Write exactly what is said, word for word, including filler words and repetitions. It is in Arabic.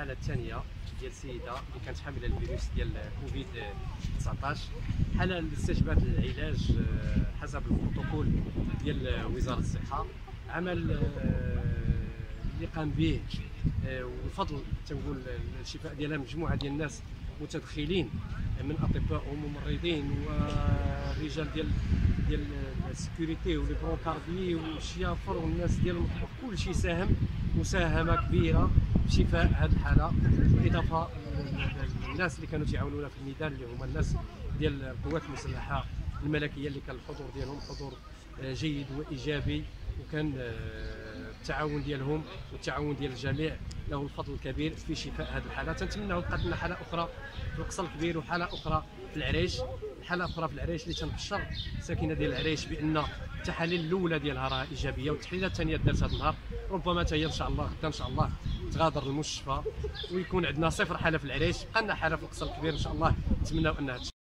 الحاله الثانيه ديال السيده اللي كانت حامله الفيروس ديال كوفيد تسعطاش. الحاله اللي استجابت للعلاج حسب البروتوكول ديال وزاره الصحه، عمل اللي قام به وبفضل تنقول الشفاء ديالها مجموعه ديال الناس متدخلين من اطباء وممرضين والرجال ديال ديال السيكوريتي ولي برونكاردي والشيافر والناس ديال المطبخ، كل شيء ساهم مساهمه كبيره في شفاء هذه الحاله، بالاضافه للناس اللي كانوا تيعاونونا في الميدان اللي هما الناس ديال القوات المسلحه الملكيه اللي كان الحضور ديالهم حضور جيد وايجابي، وكان التعاون ديالهم والتعاون ديال الجميع له الفضل الكبير في شفاء هذه الحاله. تنتمناو تبقى لنا حاله اخرى في القصر الكبير وحاله اخرى في العريش، حاله اخرى في العريش اللي تنبشر الساكنه ديال العريش بان التحاليل الاولى ديالها راه ايجابيه، والتحليلات الثانيه دارت هذا النهار، ربما حتى هي ان شاء الله غدا ان شاء الله تغادر المستشفى ويكون عندنا صفر حاله في العريش، بقى لنا حاله في القصر الكبير ان شاء الله. نتمناو انها